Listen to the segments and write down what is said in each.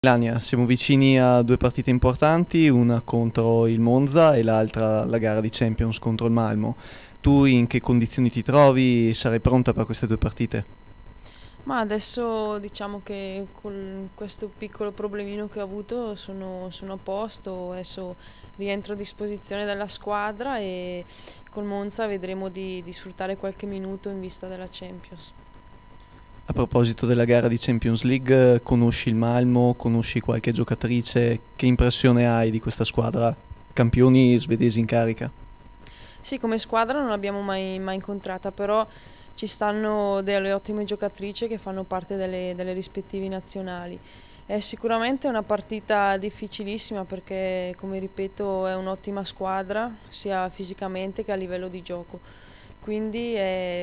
Melania, siamo vicini a due partite importanti, una contro il Monza e l'altra la gara di Champions contro il Malmo. Tu in che condizioni ti trovi? Sarai pronta per queste due partite? Ma adesso diciamo che con questo piccolo problemino che ho avuto sono a posto, adesso rientro a disposizione della squadra e col Monza vedremo di sfruttare qualche minuto in vista della Champions. A proposito della gara di Champions League, conosci il Malmo, conosci qualche giocatrice? Che impressione hai di questa squadra? Campioni svedesi in carica. Sì, come squadra non l'abbiamo mai incontrata, però ci stanno delle ottime giocatrici che fanno parte delle rispettive nazionali. È sicuramente una partita difficilissima perché, come ripeto, è un'ottima squadra sia fisicamente che a livello di gioco. Quindi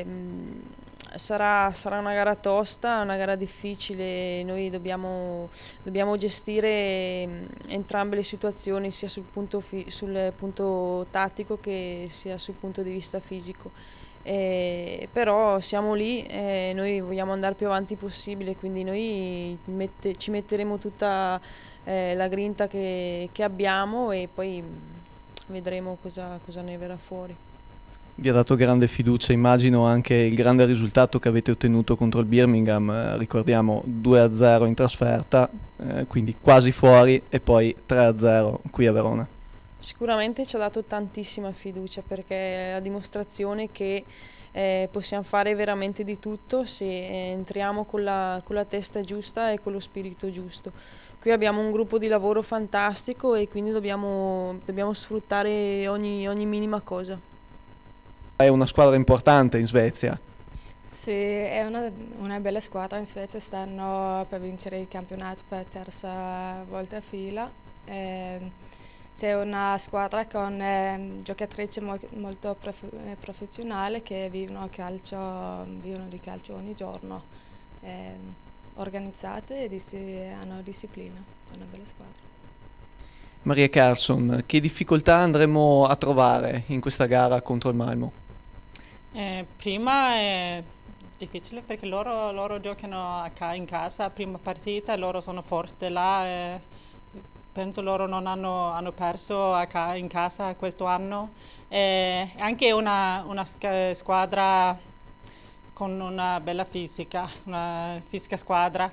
sarà una gara tosta, una gara difficile. Noi dobbiamo gestire entrambe le situazioni, sia sul punto tattico che sia sul punto di vista fisico. Però siamo lì e noi vogliamo andare più avanti possibile, quindi noi ci metteremo tutta la grinta che abbiamo e poi vedremo cosa ne verrà fuori. Vi ha dato grande fiducia, immagino anche il grande risultato che avete ottenuto contro il Birmingham, ricordiamo 2-0 in trasferta, quindi quasi fuori e poi 3-0 qui a Verona. Sicuramente ci ha dato tantissima fiducia perché è la dimostrazione che possiamo fare veramente di tutto se entriamo con la testa giusta e con lo spirito giusto. Qui abbiamo un gruppo di lavoro fantastico e quindi dobbiamo sfruttare ogni minima cosa. È una squadra importante in Svezia. Sì, è una bella squadra in Svezia, stanno per vincere il campionato per terza volta a fila. C'è una squadra con giocatrici molto professionali che vivono di calcio ogni giorno, organizzate e hanno disciplina, è una bella squadra. Maria Carlsson, che difficoltà andremo a trovare in questa gara contro il Malmo? Prima è difficile perché loro giocano in casa, prima partita, loro sono forti là. Penso loro non hanno perso in casa questo anno. È anche una squadra con una bella una fisica squadra.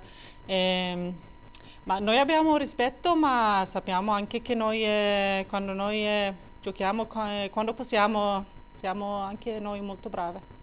Ma noi abbiamo rispetto, ma sappiamo anche che quando noi giochiamo, quando possiamo, siamo anche noi molto brave.